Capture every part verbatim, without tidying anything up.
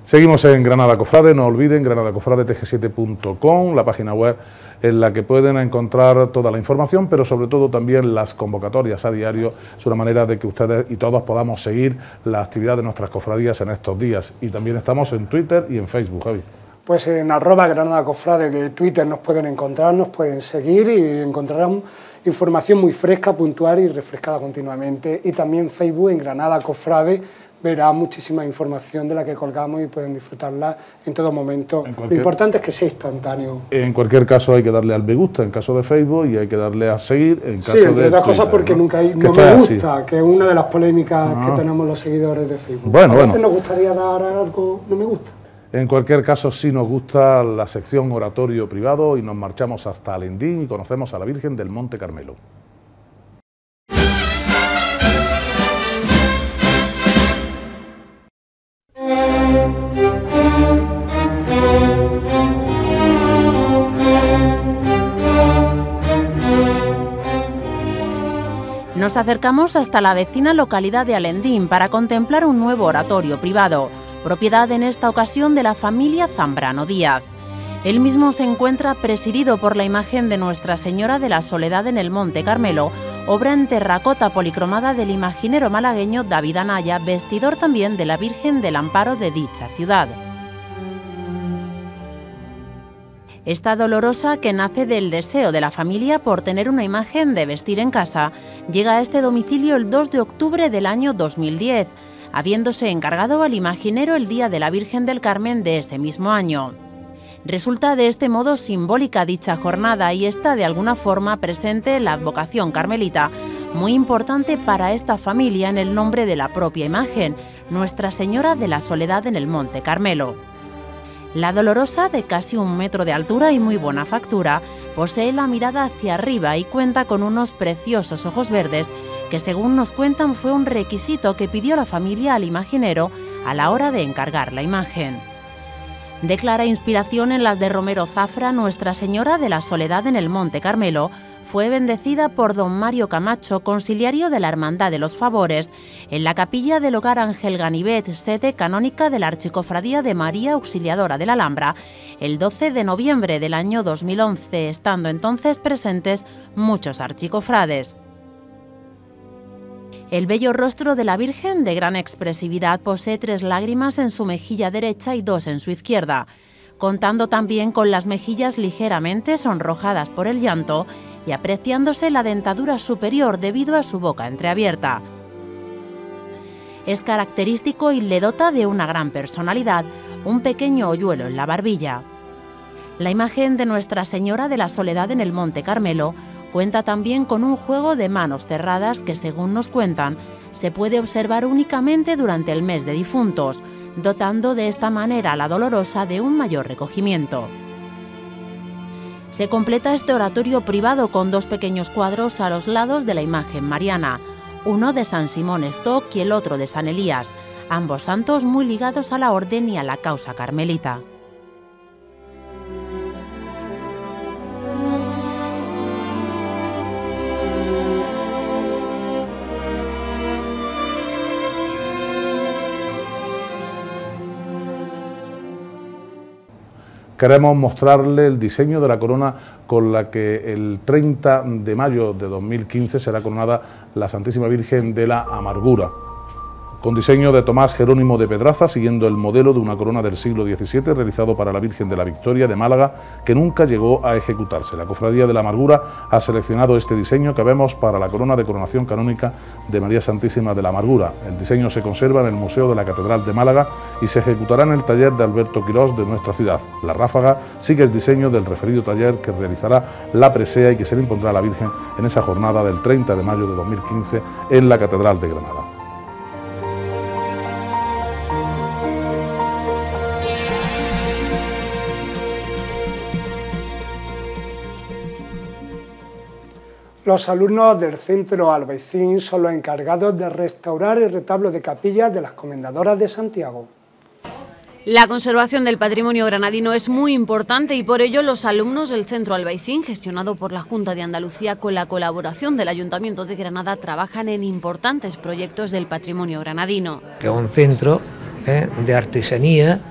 Seguimos en Granada Cofrade, no olviden granada cofrade t g siete punto com, la página web en la que pueden encontrar toda la información, pero sobre todo también las convocatorias a diario. Es una manera de que ustedes y todos podamos seguir la actividad de nuestras cofradías en estos días. Y también estamos en Twitter y en Facebook, Javi. Pues en arroba Granada Cofrade de Twitter nos pueden encontrar, nos pueden seguir y encontrarán información muy fresca, puntual y refrescada continuamente. Y también Facebook en Granada Cofrade verá muchísima información de la que colgamos y pueden disfrutarla en todo momento. En cualquier... Lo importante es que sea instantáneo. En cualquier caso hay que darle al me gusta en caso de Facebook y hay que darle a seguir en caso sí, de entre otras cosas porque ¿no? nunca hay no me gusta, así. Que es una de las polémicas ah. que tenemos los seguidores de Facebook. Bueno, a veces bueno. nos gustaría dar algo no me gusta. En cualquier caso, sí nos gusta la sección oratorio privado y nos marchamos hasta Alendín y conocemos a la Virgen del Monte Carmelo. Nos acercamos hasta la vecina localidad de Alendín para contemplar un nuevo oratorio privado, propiedad en esta ocasión de la familia Zambrano Díaz. El mismo se encuentra presidido por la imagen de Nuestra Señora de la Soledad en el Monte Carmelo, obra en terracota policromada del imaginero malagueño David Anaya, vestidor también de la Virgen del Amparo de dicha ciudad. Esta dolorosa, que nace del deseo de la familia por tener una imagen de vestir en casa, llega a este domicilio el dos de octubre del año dos mil diez, habiéndose encargado al imaginero el Día de la Virgen del Carmen de ese mismo año. Resulta de este modo simbólica dicha jornada y está de alguna forma presente la advocación carmelita, muy importante para esta familia en el nombre de la propia imagen, Nuestra Señora de la Soledad en el Monte Carmelo. La dolorosa, de casi un metro de altura y muy buena factura, posee la mirada hacia arriba y cuenta con unos preciosos ojos verdes que, según nos cuentan, fue un requisito que pidió la familia al imaginero a la hora de encargar la imagen. De clara inspiración en las de Romero Zafra, Nuestra Señora de la Soledad en el Monte Carmelo fue bendecida por don Mario Camacho, consiliario de la Hermandad de los Favores, en la capilla del Hogar Ángel Ganivet, sede canónica de la Archicofradía de María Auxiliadora de la Alhambra, el doce de noviembre del año dos mil once, estando entonces presentes muchos archicofrades. El bello rostro de la Virgen, de gran expresividad, posee tres lágrimas en su mejilla derecha y dos en su izquierda, contando también con las mejillas ligeramente sonrojadas por el llanto y apreciándose la dentadura superior debido a su boca entreabierta. Es característico y le dota de una gran personalidad, un pequeño hoyuelo en la barbilla. La imagen de Nuestra Señora de la Soledad en el Monte Carmelo cuenta también con un juego de manos cerradas que, según nos cuentan, se puede observar únicamente durante el mes de difuntos, dotando de esta manera a la dolorosa de un mayor recogimiento. Se completa este oratorio privado con dos pequeños cuadros a los lados de la imagen mariana, uno de San Simón Stock y el otro de San Elías, ambos santos muy ligados a la orden y a la causa carmelita. Queremos mostrarle el diseño de la corona con la que el treinta de mayo de dos mil quince será coronada la Santísima Virgen de la Amargura, con diseño de Tomás Jerónimo de Pedraza, siguiendo el modelo de una corona del siglo diecisiete realizado para la Virgen de la Victoria de Málaga, que nunca llegó a ejecutarse. La Cofradía de la Amargura ha seleccionado este diseño que vemos para la corona de coronación canónica de María Santísima de la Amargura. El diseño se conserva en el Museo de la Catedral de Málaga y se ejecutará en el taller de Alberto Quirós de nuestra ciudad. La ráfaga sigue el diseño del referido taller que realizará la presea y que se le impondrá a la Virgen en esa jornada del treinta de mayo de dos mil quince en la Catedral de Granada. Los alumnos del Centro Albaicín son los encargados de restaurar el retablo de capillas de las Comendadoras de Santiago. La conservación del patrimonio granadino es muy importante y por ello los alumnos del Centro Albaicín, gestionado por la Junta de Andalucía con la colaboración del Ayuntamiento de Granada, trabajan en importantes proyectos del patrimonio granadino. Que es un centro eh, de artesanía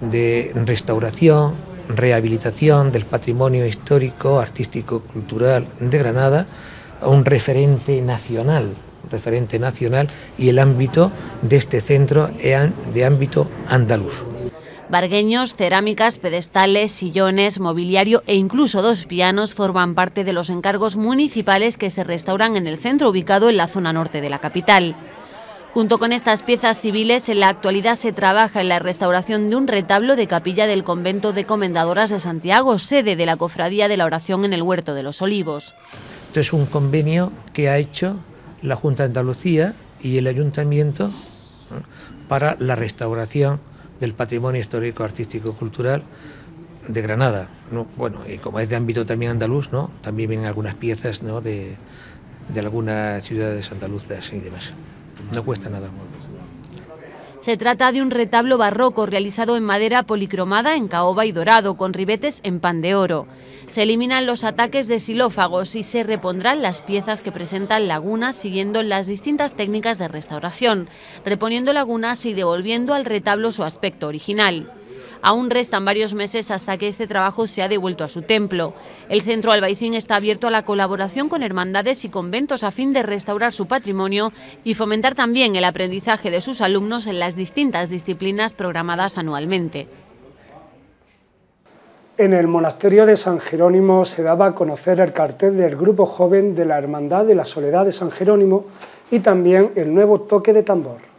de restauración, rehabilitación del patrimonio histórico, artístico, cultural de Granada a un referente nacional, referente nacional y el ámbito de este centro es de ámbito andaluz. Vargueños, cerámicas, pedestales, sillones, mobiliario e incluso dos pianos forman parte de los encargos municipales que se restauran en el centro ubicado en la zona norte de la capital. Junto con estas piezas civiles, en la actualidad se trabaja en la restauración de un retablo de capilla del convento de Comendadoras de Santiago, sede de la Cofradía de la Oración en el Huerto de los Olivos. Esto es un convenio que ha hecho la Junta de Andalucía y el Ayuntamiento para la restauración del patrimonio histórico, artístico, cultural de Granada, ¿no? Bueno, y como es de ámbito también andaluz, ¿no? También vienen algunas piezas, ¿no? de, de algunas ciudades andaluzas y demás. No cuesta nada. Se trata de un retablo barroco realizado en madera policromada en caoba y dorado, con ribetes en pan de oro. Se eliminan los ataques de xilófagos y se repondrán las piezas que presentan lagunas siguiendo las distintas técnicas de restauración, reponiendo lagunas y devolviendo al retablo su aspecto original. Aún restan varios meses hasta que este trabajo sea devuelto a su templo. El Centro Albaicín está abierto a la colaboración con hermandades y conventos a fin de restaurar su patrimonio y fomentar también el aprendizaje de sus alumnos en las distintas disciplinas programadas anualmente. En el monasterio de San Jerónimo se daba a conocer el cartel del grupo joven de la Hermandad de la Soledad de San Jerónimo y también el nuevo toque de tambor.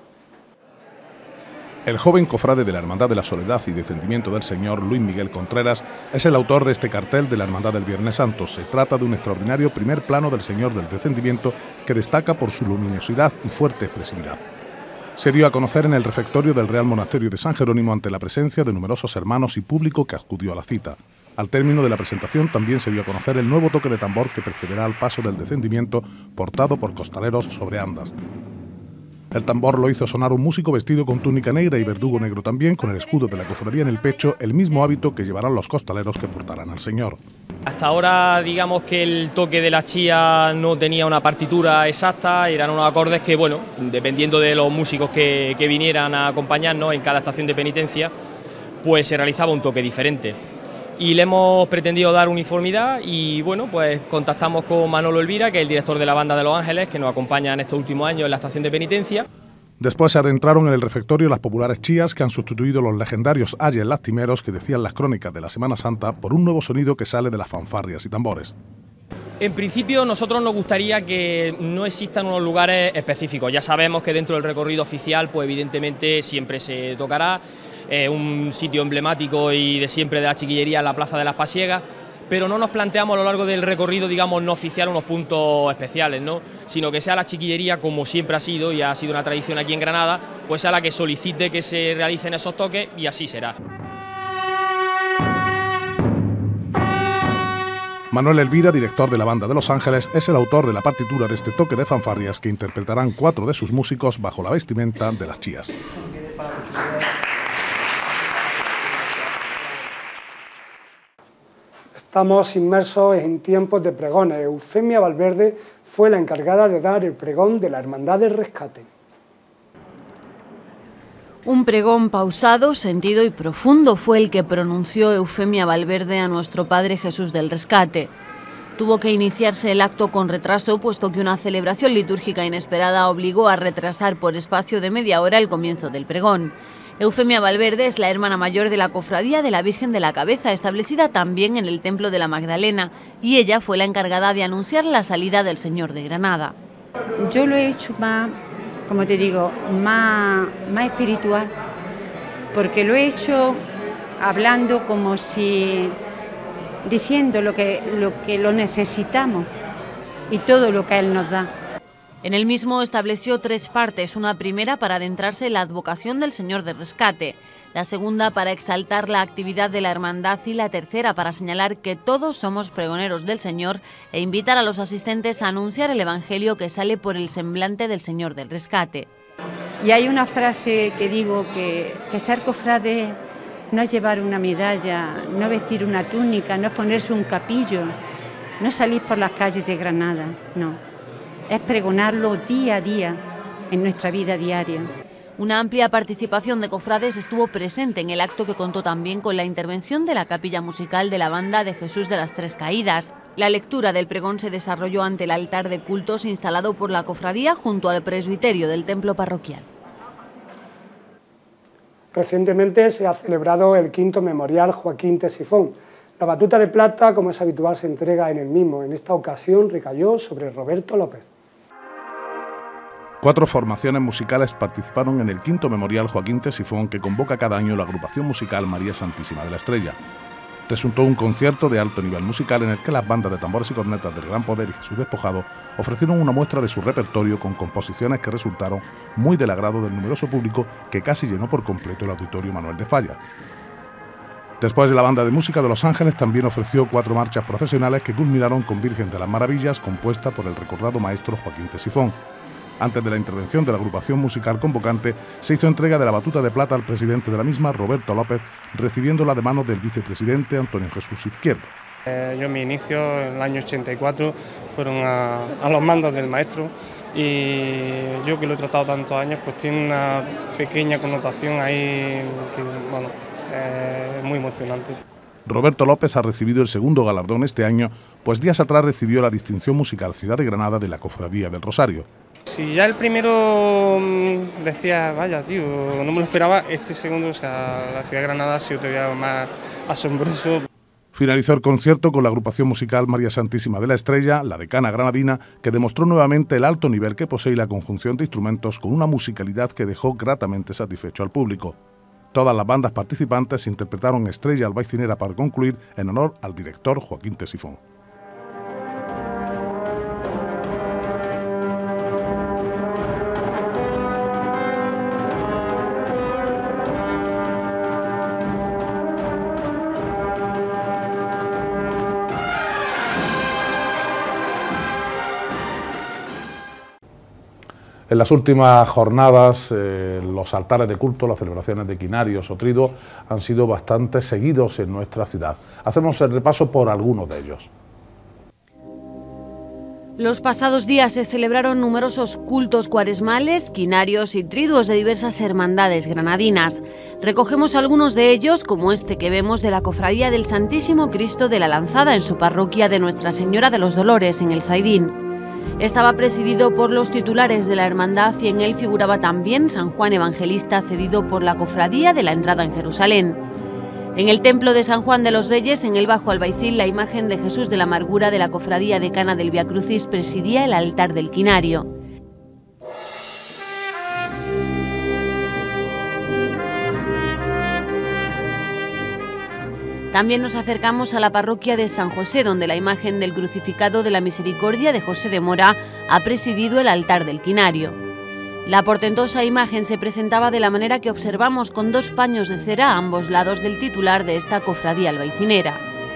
El joven cofrade de la Hermandad de la Soledad y Descendimiento del Señor, Luis Miguel Contreras, es el autor de este cartel de la Hermandad del Viernes Santo. Se trata de un extraordinario primer plano del Señor del Descendimiento que destaca por su luminosidad y fuerte expresividad. Se dio a conocer en el refectorio del Real Monasterio de San Jerónimo ante la presencia de numerosos hermanos y público que acudió a la cita. Al término de la presentación también se dio a conocer el nuevo toque de tambor que precederá al paso del Descendimiento portado por costaleros sobre andas. El tambor lo hizo sonar un músico vestido con túnica negra y verdugo negro también, con el escudo de la cofradía en el pecho, el mismo hábito que llevarán los costaleros que portarán al Señor. Hasta ahora, digamos que el toque de la chía no tenía una partitura exacta, eran unos acordes que, bueno, dependiendo de los músicos que, que vinieran a acompañarnos en cada estación de penitencia, pues se realizaba un toque diferente. Y le hemos pretendido dar uniformidad y bueno, pues contactamos con Manolo Elvira, que es el director de la Banda de los Ángeles, que nos acompaña en estos últimos años en la estación de penitencia. Después se adentraron en el refectorio las populares chías que han sustituido los legendarios ayes lastimeros que decían las crónicas de la Semana Santa por un nuevo sonido que sale de las fanfarrias y tambores. En principio nosotros nos gustaría que no existan unos lugares específicos. Ya sabemos que dentro del recorrido oficial pues evidentemente siempre se tocará. Eh, un sitio emblemático y de siempre de la chiquillería en la Plaza de las Pasiegas, pero no nos planteamos a lo largo del recorrido, digamos, no oficial unos puntos especiales, ¿no? Sino que sea la chiquillería, como siempre ha sido y ha sido una tradición aquí en Granada, pues a la que solicite que se realicen esos toques y así será. Manuel Elvira, director de la Banda de los Ángeles, es el autor de la partitura de este toque de fanfarrias que interpretarán cuatro de sus músicos bajo la vestimenta de las chías. Estamos inmersos en tiempos de pregones. Eufemia Valverde fue la encargada de dar el pregón de la Hermandad del Rescate. Un pregón pausado, sentido y profundo fue el que pronunció Eufemia Valverde a nuestro Padre Jesús del Rescate. Tuvo que iniciarse el acto con retraso, puesto que una celebración litúrgica inesperada obligó a retrasar por espacio de media hora el comienzo del pregón. Eufemia Valverde es la hermana mayor de la Cofradía de la Virgen de la Cabeza, establecida también en el Templo de la Magdalena, y ella fue la encargada de anunciar la salida del Señor de Granada. Yo lo he hecho más, como te digo, más, más espiritual, porque lo he hecho hablando como si, diciendo lo que, lo que lo necesitamos y todo lo que Él nos da. En el mismo estableció tres partes, una primera para adentrarse en la advocación del Señor de Rescate, la segunda para exaltar la actividad de la hermandad y la tercera para señalar que todos somos pregoneros del Señor e invitar a los asistentes a anunciar el Evangelio que sale por el semblante del Señor del Rescate. Y hay una frase que digo que, que ser cofrade no es llevar una medalla, no vestir una túnica, no es ponerse un capillo, no es salir por las calles de Granada, no. Es pregonarlo día a día en nuestra vida diaria. Una amplia participación de cofrades estuvo presente en el acto, que contó también con la intervención de la capilla musical de la Banda de Jesús de las Tres Caídas. La lectura del pregón se desarrolló ante el altar de cultos instalado por la cofradía junto al presbiterio del templo parroquial. Recientemente se ha celebrado el quinto memorial Joaquín Tesifón. La batuta de plata, como es habitual, se entrega en el mismo. En esta ocasión recayó sobre Roberto López. Cuatro formaciones musicales participaron en el quinto memorial Joaquín Tesifón, que convoca cada año la agrupación musical María Santísima de la Estrella. Resultó un concierto de alto nivel musical en el que las bandas de tambores y cornetas del Gran Poder y Jesús Despojado ofrecieron una muestra de su repertorio con composiciones que resultaron muy del agrado del numeroso público, que casi llenó por completo el Auditorio Manuel de Falla. Después, de la Banda de Música de Los Ángeles también ofreció cuatro marchas procesionales que culminaron con Virgen de las Maravillas, compuesta por el recordado maestro Joaquín Tesifón. Antes de la intervención de la agrupación musical convocante, se hizo entrega de la batuta de plata al presidente de la misma, Roberto López, recibiéndola de manos del vicepresidente Antonio Jesús Izquierdo. Eh, yo mi inicio en el año ochenta y cuatro fueron a, a los mandos del maestro, y yo, que lo he tratado tantos años, pues tiene una pequeña connotación ahí que, bueno, eh, muy emocionante. Roberto López ha recibido el segundo galardón este año, pues días atrás recibió la distinción musical Ciudad de Granada de la Cofradía del Rosario. Si ya el primero decía, vaya tío, no me lo esperaba, este segundo, o sea, la Ciudad de Granada ha sido todavía más asombroso. Finalizó el concierto con la agrupación musical María Santísima de la Estrella, la decana granadina, que demostró nuevamente el alto nivel que posee la conjunción de instrumentos, con una musicalidad que dejó gratamente satisfecho al público. Todas las bandas participantes interpretaron Estrella Albaycinera para concluir, en honor al director Joaquín Tesifón. En las últimas jornadas, eh, los altares de culto, las celebraciones de quinarios o triduos han sido bastante seguidos en nuestra ciudad. Hacemos el repaso por algunos de ellos. Los pasados días se celebraron numerosos cultos cuaresmales, quinarios y triduos de diversas hermandades granadinas. Recogemos algunos de ellos, como este que vemos de la Cofradía del Santísimo Cristo de la Lanzada en su parroquia de Nuestra Señora de los Dolores, en el Zaidín. Estaba presidido por los titulares de la hermandad y en él figuraba también San Juan Evangelista, cedido por la Cofradía de la Entrada en Jerusalén. En el templo de San Juan de los Reyes, en el Bajo Albaicín, la imagen de Jesús de la Amargura de la Cofradía Decana del Vía Crucis presidía el altar del quinario. También nos acercamos a la parroquia de San José, donde la imagen del crucificado de la Misericordia de José de Mora ha presidido el altar del quinario. La portentosa imagen se presentaba de la manera que observamos, con dos paños de cera a ambos lados del titular de esta cofradía albaicinera.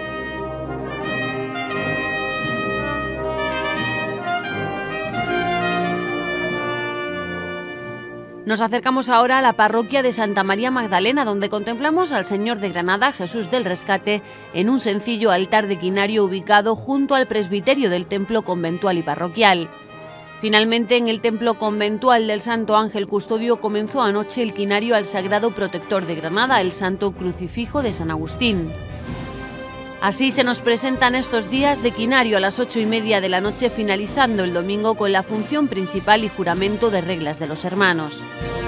Nos acercamos ahora a la parroquia de Santa María Magdalena, donde contemplamos al Señor de Granada, Jesús del Rescate, en un sencillo altar de quinario ubicado junto al presbiterio del templo conventual y parroquial. Finalmente, en el templo conventual del Santo Ángel Custodio comenzó anoche el quinario al Sagrado Protector de Granada, el Santo Crucifijo de San Agustín. Así se nos presentan estos días de quinario a las ocho y media de la noche, finalizando el domingo con la función principal y juramento de reglas de los hermanos.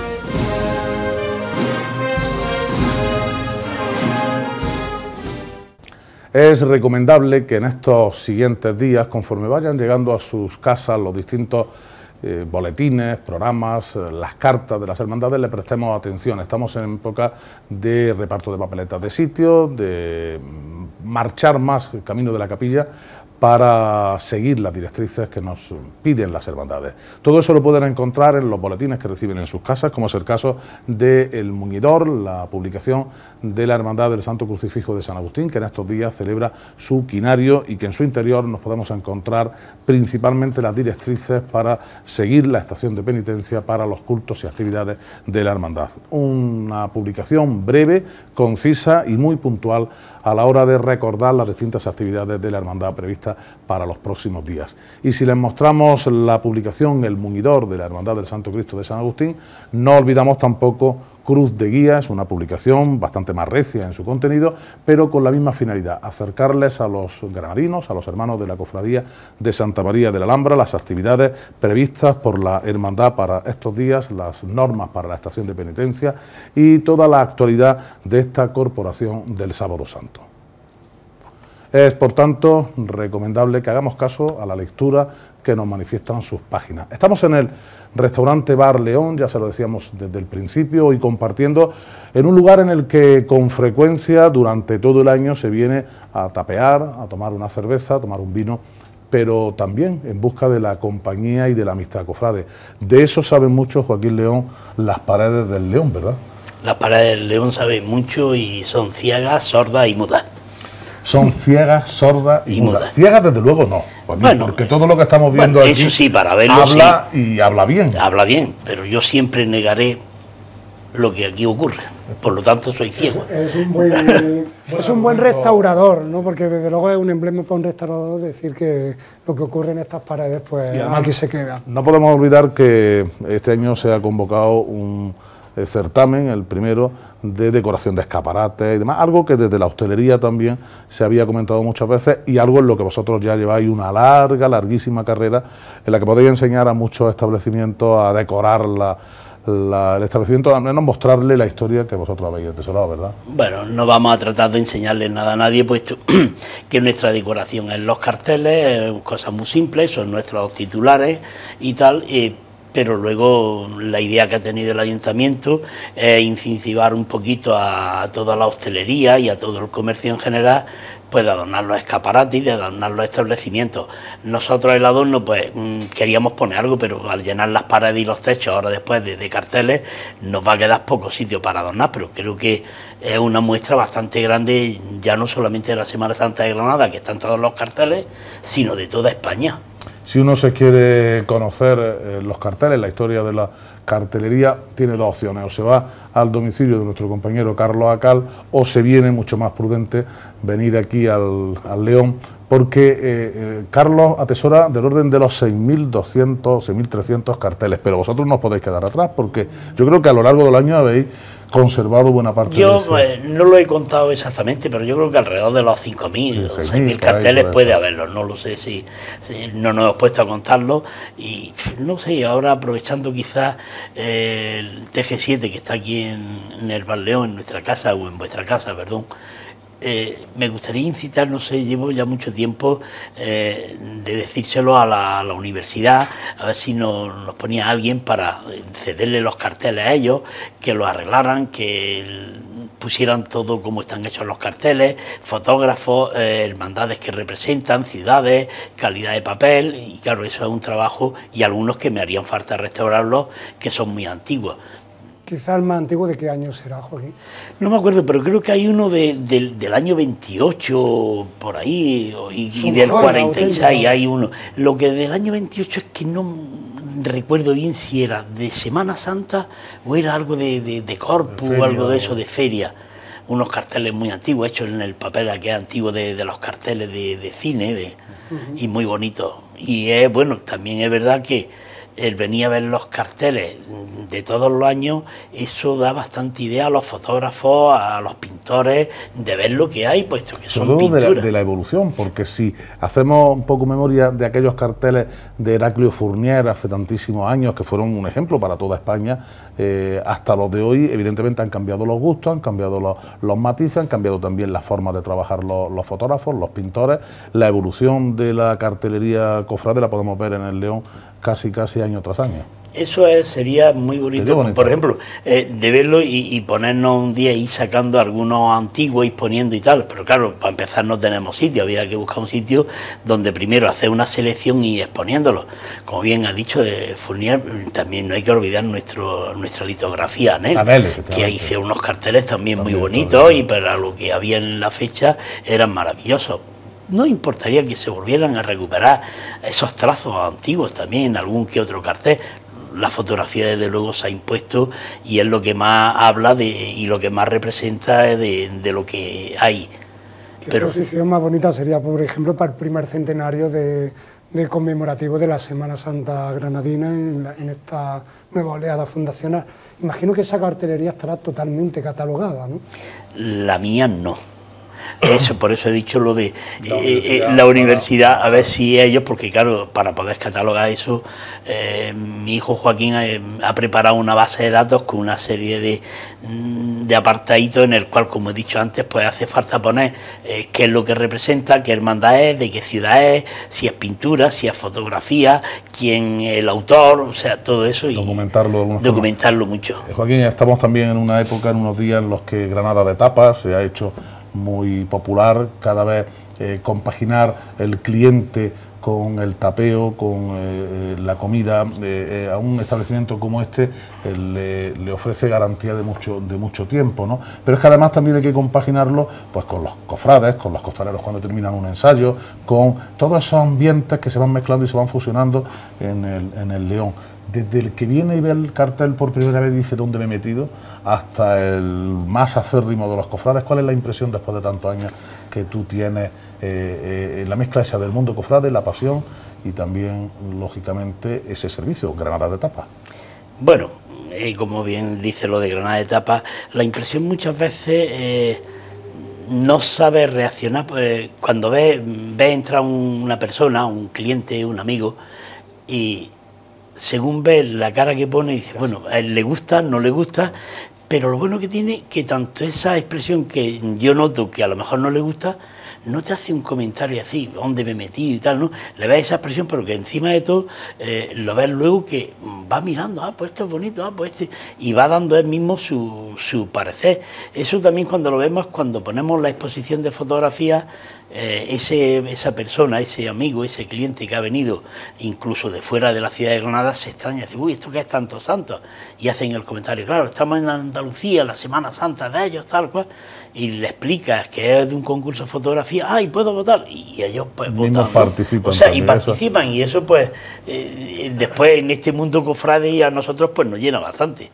Es recomendable que en estos siguientes días, conforme vayan llegando a sus casas los distintos eh, boletines, programas, eh, las cartas de las hermandades, le prestemos atención. Estamos en época de reparto de papeletas de sitio, de marchar más el camino de la capilla para seguir las directrices que nos piden las hermandades. Todo eso lo pueden encontrar en los boletines que reciben en sus casas, como es el caso de El Muñidor, la publicación de la Hermandad del Santo Crucifijo de San Agustín, que en estos días celebra su quinario y que en su interior nos podemos encontrar principalmente las directrices para seguir la estación de penitencia para los cultos y actividades de la hermandad. Una publicación breve, concisa y muy puntual a la hora de recordar las distintas actividades de la hermandad previstas prevista para los próximos días. Y si les mostramos la publicación El Muñidor de la Hermandad del Santo Cristo de San Agustín, no olvidamos tampoco Cruz de Guía. Es una publicación bastante más recia en su contenido, pero con la misma finalidad, acercarles a los granadinos, a los hermanos de la Cofradía de Santa María de la Alhambra, las actividades previstas por la Hermandad para estos días, las normas para la estación de penitencia y toda la actualidad de esta corporación del Sábado Santo. Es, por tanto, recomendable que hagamos caso a la lectura que nos manifiestan sus páginas. Estamos en el restaurante Bar León, ya se lo decíamos desde el principio, y compartiendo en un lugar en el que con frecuencia durante todo el año se viene a tapear, a tomar una cerveza, a tomar un vino, pero también en busca de la compañía y de la amistad cofrade. De eso saben mucho, Joaquín León, las paredes del León, ¿verdad? Las paredes del León saben mucho y son ciegas, sordas y mudas. Son ciegas, sordas y, y mudas. mudas. Ciegas, desde luego, no. Joaquín, bueno, porque todo lo que estamos viendo bueno, aquí eso sí, para verlo, habla sí. y habla bien. Habla bien, pero yo siempre negaré lo que aquí ocurre. Por lo tanto, soy ciego. Es, es, un, buen, es un buen restaurador, ¿no? Porque desde luego es un emblema para un restaurador decir que lo que ocurre en estas paredes, pues además, aquí se queda. No podemos olvidar que este año se ha convocado un certamen, el primero, de decoración de escaparates y demás, algo que desde la hostelería también se había comentado muchas veces y algo en lo que vosotros ya lleváis una larga, larguísima carrera en la que podéis enseñar a muchos establecimientos a decorar la, la, el establecimiento, al menos mostrarle la historia que vosotros habéis atesorado, ¿verdad? Bueno, no vamos a tratar de enseñarle nada a nadie, puesto que nuestra decoración es los carteles, cosas muy simples, son nuestros titulares y tal, y pero luego la idea que ha tenido el ayuntamiento es incentivar un poquito a, a toda la hostelería y a todo el comercio en general, pues de adornar los escaparates y de adornar los establecimientos. Nosotros el adorno pues queríamos poner algo, pero al llenar las paredes y los techos ahora después de, de carteles nos va a quedar poco sitio para adornar, pero creo que es una muestra bastante grande, ya no solamente de la Semana Santa de Granada, que están todos los carteles, sino de toda España. Si uno se quiere conocer eh, los carteles, la historia de la cartelería, tiene dos opciones: o se va al domicilio de nuestro compañero Carlos Acal, o se viene, mucho más prudente, venir aquí al, al León, porque eh, eh, Carlos atesora del orden de los seis mil doscientos, seis mil trescientos carteles, pero vosotros no os podéis quedar atrás, porque yo creo que a lo largo del año habéis conservado buena parte yo, de eso. Yo eh, no lo he contado exactamente, pero yo creo que alrededor de los cinco mil o seis mil carteles ahí, puede haberlos, no lo sé si, si no nos hemos puesto a contarlo, y no sé, ahora aprovechando quizás eh, el T G siete que está aquí en, en el Bar León, en nuestra casa, o en vuestra casa, perdón, Eh, me gustaría incitar, no sé, llevo ya mucho tiempo eh, de decírselo a la, a la universidad, a ver si nos, nos ponía alguien para cederle los carteles a ellos, que los arreglaran, que pusieran todo como están hechos los carteles, fotógrafos, eh, hermandades que representan, ciudades, calidad de papel, y claro, eso es un trabajo, y algunos que me harían falta restaurarlos, que son muy antiguos. Quizá el más antiguo, ¿de qué año será, Joaquín? No me acuerdo, pero creo que hay uno de, de, del año veintiocho, por ahí, y, y del cuarenta y seis hay uno. Lo que del año veintiocho es que no recuerdo bien si era de Semana Santa o era algo de, de, de Corpus o algo de eso, de feria. Unos carteles muy antiguos, hechos en el papel que es antiguo de, de los carteles de, de cine, de, uh-huh. y muy bonitos. Y es bueno, también es verdad que el venir a ver los carteles de todos los años, eso da bastante idea a los fotógrafos, a los pintores, de ver lo que hay, puesto que son Todo pinturas. De la, de la evolución, porque si hacemos un poco memoria de aquellos carteles de Heraclio Fournier hace tantísimos años, que fueron un ejemplo para toda España, eh, hasta los de hoy, evidentemente han cambiado los gustos, han cambiado los, los matices, han cambiado también las formas de trabajar los, los fotógrafos, los pintores. La evolución de la cartelería cofrade la podemos ver en el León casi casi año tras año. Eso es, sería muy bonito, bonito. Por ejemplo, eh, de verlo y, y ponernos un día y ir sacando algunos antiguos y poniendo y tal, pero claro, para empezar no tenemos sitio, había que buscar un sitio donde primero hacer una selección y exponiéndolos. Como bien ha dicho de Fournier, también no hay que olvidar nuestro, nuestra litografía, Anel, Anel que hizo unos carteles también, también muy bonitos también. Y para lo que había en la fecha eran maravillosos. No importaría que se volvieran a recuperar esos trazos antiguos también, algún que otro cartel. La fotografía desde luego se ha impuesto y es lo que más habla de, y lo que más representa de, de lo que hay. Qué Pero, exposición más bonita sería, por ejemplo, para el primer centenario de, de conmemorativo de la Semana Santa granadina en, la, en esta nueva oleada fundacional. Imagino que esa cartelería estará totalmente catalogada, ¿no? La mía no. Eso, por eso he dicho lo de la universidad, eh, la universidad a ver si ellos, porque claro, para poder catalogar eso, eh, mi hijo Joaquín ha, ha preparado una base de datos con una serie de, de apartaditos en el cual, como he dicho antes, pues hace falta poner eh, qué es lo que representa, qué hermandad es, de qué ciudad es, si es pintura, si es fotografía, quién es el autor, o sea, todo eso y documentarlo, de documentarlo mucho. Eh, Joaquín, estamos también en una época, en unos días en los que Granada de Tapas se ha hecho muy popular, cada vez eh, compaginar el cliente con el tapeo, con eh, la comida, eh, eh, a un establecimiento como este eh, le, le ofrece garantía de mucho, de mucho tiempo, ¿no? Pero es que además también hay que compaginarlo pues con los cofrades, con los costaleros cuando terminan un ensayo, con todos esos ambientes que se van mezclando y se van fusionando en el, en el León. Desde el que viene y ve el cartel por primera vez y dice ¿dónde me he metido?, hasta el más acérrimo de los cofrades, ¿cuál es la impresión después de tantos años que tú tienes eh, eh, la mezcla esa del mundo cofrade, la pasión y también, lógicamente, ese servicio, Granada de Tapas? Bueno, y como bien dice lo de Granada de Tapas, la impresión muchas veces eh, no sabe reaccionar, pues, cuando ve, ve entrar una persona, un cliente, un amigo, y según ve la cara que pone, dice, bueno, a él le gusta, no le gusta, pero lo bueno que tiene que tanto esa expresión que yo noto que a lo mejor no le gusta, no te hace un comentario así, ¿dónde me he metido y tal? ¿No? Le ves esa expresión, pero que encima de todo eh, lo ves luego que va mirando, ah, pues esto es bonito, ah, pues este, y va dando él mismo su, su parecer. Eso también cuando lo vemos, cuando ponemos la exposición de fotografías, eh, ese, esa persona, ese amigo, ese cliente que ha venido incluso de fuera de la ciudad de Granada, se extraña, dice, uy, ¿esto qué es tanto santo? Y hacen el comentario, claro, estamos en Andalucía, la Semana Santa de ellos, tal cual, y le explicas que es de un concurso de fotografía, ah, y puedo votar, y ellos pues votan, participan, o sea, y participan, eso. Y eso pues eh, después en este mundo cofrade y a nosotros pues nos llena bastante.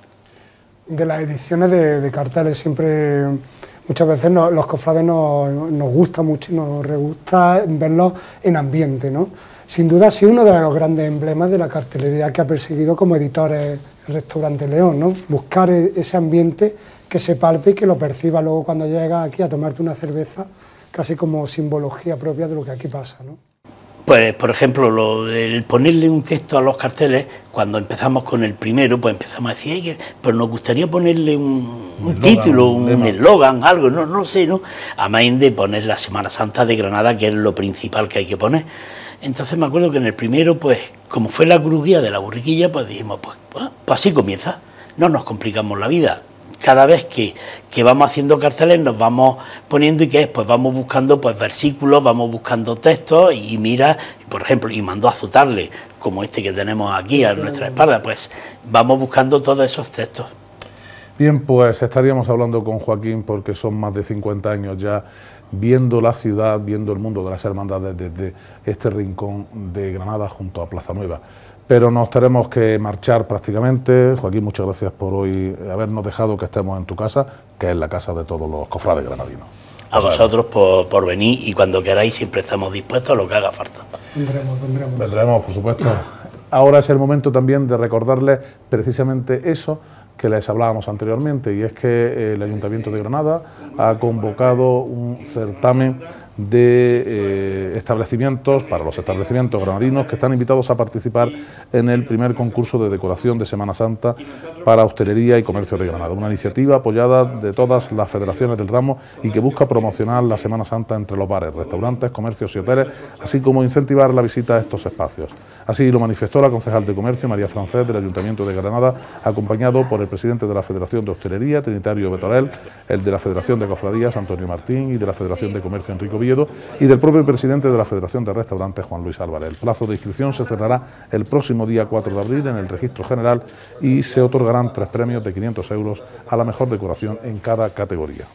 De las ediciones de, de carteles siempre, muchas veces no, los cofrades nos, nos gusta mucho y nos gusta verlos en ambiente, ¿no? Sin duda ha sido uno de los grandes emblemas de la cartelería que ha perseguido como editores el Restaurante León, ¿no? Buscar ese ambiente que se palpe y que lo perciba luego cuando llegas aquí a tomarte una cerveza, casi como simbología propia de lo que aquí pasa, ¿no? Pues, por ejemplo, lo, el ponerle un texto a los carteles, cuando empezamos con el primero, pues empezamos a decir, que, pero nos gustaría ponerle un, un, un título, un eslogan, algo, no, no lo sé, ¿no? A más de poner la Semana Santa de Granada, que es lo principal que hay que poner. Entonces me acuerdo que en el primero, pues, como fue la cruz guía de la borriquilla, pues dijimos, pues, pues, pues así comienza, no nos complicamos la vida. Cada vez que, que vamos haciendo carteles nos vamos poniendo y que es, pues vamos buscando pues versículos, vamos buscando textos y mira, por ejemplo, y mandó a azotarle, como este que tenemos aquí a nuestra espalda, pues vamos buscando todos esos textos. Bien, pues estaríamos hablando con Joaquín porque son más de cincuenta años ya viendo la ciudad, viendo el mundo de las hermandades desde este rincón de Granada junto a Plaza Nueva. Pero nos tenemos que marchar prácticamente. Joaquín, muchas gracias por hoy habernos dejado que estemos en tu casa, que es la casa de todos los cofrades granadinos. A vosotros por, por venir y cuando queráis siempre estamos dispuestos a lo que haga falta. Vendremos, vendremos. Vendremos, por supuesto. Ahora es el momento también de recordarles precisamente eso que les hablábamos anteriormente, y es que el Ayuntamiento de Granada ha convocado un certamen de eh, establecimientos, para los establecimientos granadinos que están invitados a participar en el primer concurso de decoración de Semana Santa para hostelería y comercio de Granada, una iniciativa apoyada de todas las federaciones del ramo y que busca promocionar la Semana Santa entre los bares, restaurantes, comercios y hoteles, así como incentivar la visita a estos espacios. Así lo manifestó la concejal de Comercio, María Francés, del Ayuntamiento de Granada, acompañado por el presidente de la Federación de Hostelería, Trinitario Betorel, el de la Federación de Cofradías, Antonio Martín, y de la Federación de Comercio, Enrico Villedo, y del propio presidente de la Federación de Restaurantes, Juan Luis Álvarez. El plazo de inscripción se cerrará el próximo día cuatro de abril en el registro general y se otorgarán tres premios de quinientos euros a la mejor decoración en cada categoría.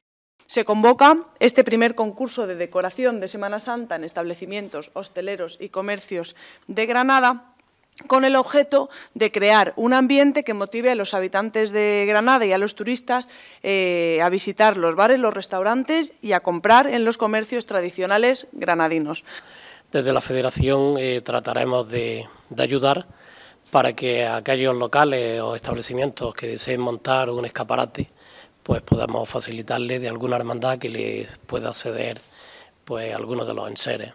Se convoca este primer concurso de decoración de Semana Santa en establecimientos hosteleros y comercios de Granada con el objeto de crear un ambiente que motive a los habitantes de Granada y a los turistas eh, a visitar los bares, los restaurantes y a comprar en los comercios tradicionales granadinos. Desde la Federación eh, trataremos de, de ayudar para que aquellos locales o establecimientos que deseen montar un escaparate, pues podamos facilitarle de alguna hermandad que les pueda ceder pues algunos de los enseres.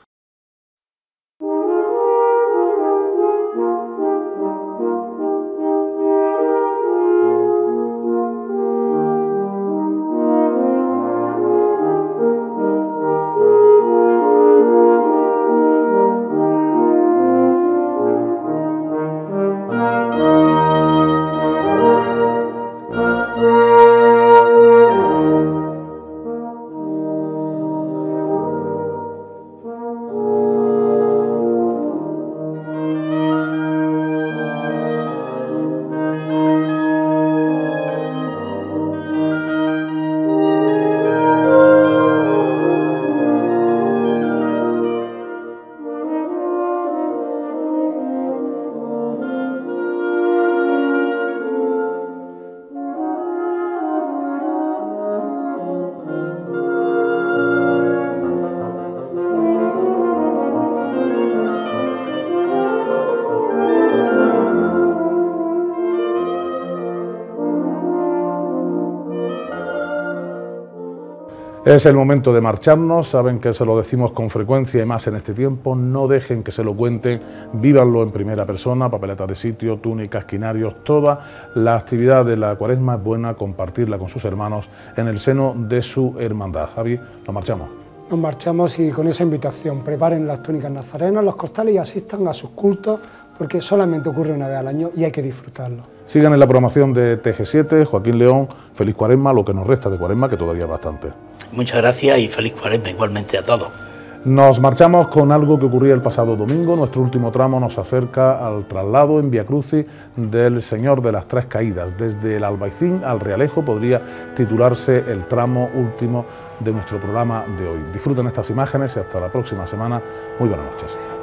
Es el momento de marcharnos, saben que se lo decimos con frecuencia y más en este tiempo, no dejen que se lo cuenten, vívanlo en primera persona, papeletas de sitio, túnicas, quinarios, toda la actividad de la Cuaresma es buena compartirla con sus hermanos en el seno de su hermandad. Javi, nos marchamos. Nos marchamos y con esa invitación, preparen las túnicas nazarenas, los costales y asistan a sus cultos, porque solamente ocurre una vez al año y hay que disfrutarlo. Sigan en la programación de T G siete, Joaquín León, feliz Cuaresma, lo que nos resta de Cuaresma, que todavía es bastante. Muchas gracias y feliz Cuaresma igualmente a todos. Nos marchamos con algo que ocurría el pasado domingo. Nuestro último tramo nos acerca al traslado en Vía Crucis del Señor de las Tres Caídas. Desde el Albaicín al Realejo podría titularse el tramo último de nuestro programa de hoy. Disfruten estas imágenes y hasta la próxima semana. Muy buenas noches.